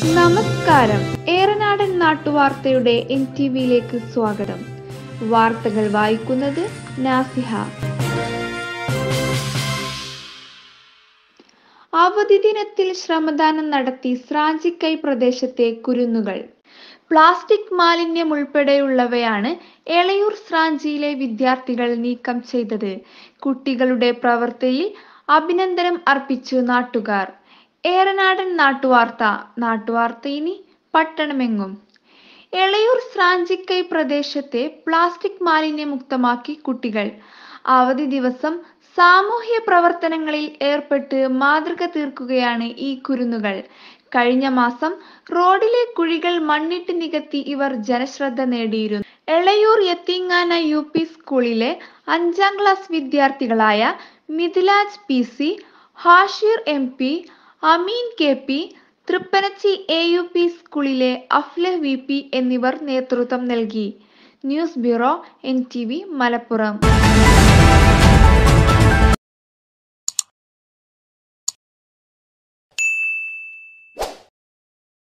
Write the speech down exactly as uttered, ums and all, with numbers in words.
നമസ്കാരം. ഏറനാടൻ നാട്ടുവാർത്തയുടെ N T വിയിലേക്ക് സ്വാഗതം. വാർത്തകൾ വായിക്കുന്നത് നാസിഹ. അവധി ദിനത്തിൽ ശ്രമദാനം നടത്തി സ്രാഞ്ചിക്കൈ പ്രദേശത്തെ കുരുന്നുകൾ. പ്ലാസ്റ്റിക് മാലിന്യം ഉൾപ്പെടെയുള്ളവയാണ് എളയൂർ സ്രാഞ്ചിയിലെ വിദ്യാർത്ഥികൾ നീക്കം ചെയ്തത്. കുട്ടികളുടെ പ്രവൃത്തിയിൽ അഭിനന്ദനം അർപ്പിച്ചു നാട്ടുകാർ. ഏറനാടൻ നാട്ടുവാർത്ത. നാട്ടുവാർത്ത ഇനി പട്ടണമെങ്ങും. എളയൂർ സ്രാഞ്ചിക്കൈ പ്രദേശത്തെ പ്ലാസ്റ്റിക് മാലിന്യമുക്തമാക്കി കുട്ടികൾ. അവധി ദിവസം സാമൂഹ്യ പ്രവർത്തനങ്ങളിൽ ഏർപ്പെട്ട് മാതൃക തീർക്കുകയാണ് ഈ കുരുന്നുകൾ. കഴിഞ്ഞ മാസം റോഡിലെ കുഴികൾ മണ്ണിട്ട് നികത്തി ഇവർ ജനശ്രദ്ധ നേടിയിരുന്നു. എളയൂർ യത്തീങ്ങാന യു പി സ്കൂളിലെ അഞ്ചാം ക്ലാസ് വിദ്യാർത്ഥികളായ Mithilaj P C, Hashir M P, Ameen K P, Thrippanachi A U P സ്കൂളിലെ അഫ്ലഹ് വി പി എന്നിവർ നേതൃത്വം നൽകി. News bureau, N T V, Malappuram.